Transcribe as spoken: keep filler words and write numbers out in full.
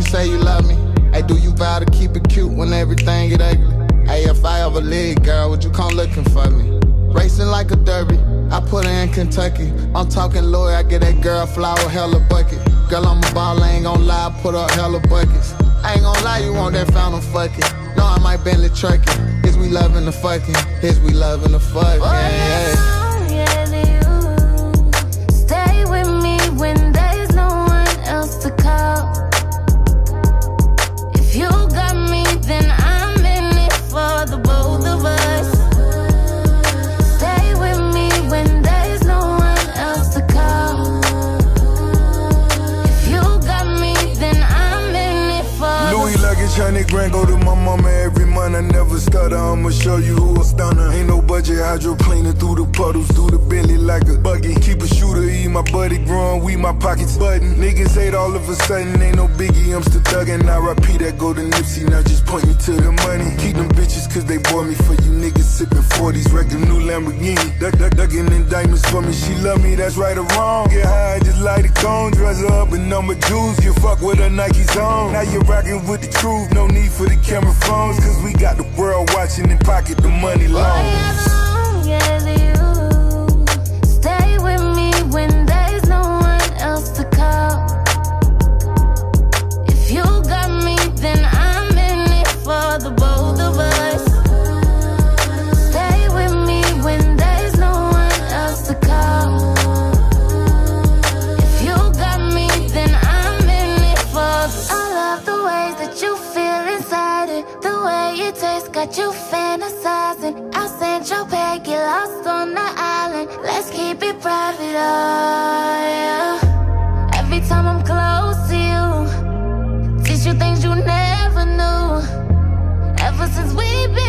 say you love me? Hey, do you vow to keep it cute when everything get ugly? Hey, if I ever leave, girl, would you come looking for me? Racing like a derby, I put her in Kentucky. I'm talking lawyer, I get that girl flower, hella bucket. Girl, I'm a ball, I ain't gon' lie, I put up hella buckets. I ain't gon' lie, you want that fountain fucking. No, I might Bentley trucking. Is we loving the fucking? Is we loving the fucking? Oh, yeah, yeah, you stay with me when there's no one else to call. If you got me, then I'm in it for the both of us. Stay with me when there's no one else to call. If you got me, then I'm in it for Louis luggage, hundred grand, go to my mama every month. I never stutter, I'ma show you who a stunner. Ain't no budget, hydroplaning through the puddles, through the Bentley like a buggy. Keep a shooter, eat my buddy, growing weed, my pockets button. Niggas hate all of a sudden, ain't no biggie, I'm still thuggin'. I repeat that, go to Nipsey, now just point me to the money. Keep them bitches, cause they bought me for you niggas sippin' forties, wreck a new Lamborghini. Duck, duck, duckin' in diamonds for me, she love me, that's right or wrong. Get high, just light a cone, dress her up in number jewels. You fuck with her Nike's on. Now you're rockin' with the truth, no need for the camera phones, cause we got the world watching and pocket the money long. Oh, yeah, you stay with me when there's no one else to call. If you got me, then I'm in it for the both of us. Stay with me when there's no one else to call. If you got me, then I'm in it for the I love the ways that you feel inside it, the way it tastes got you fantasizing. I'll send your bag, get lost on the island. Let's keep it private, oh yeah. Every time I'm close to you, teach you things you never knew. Ever since we've been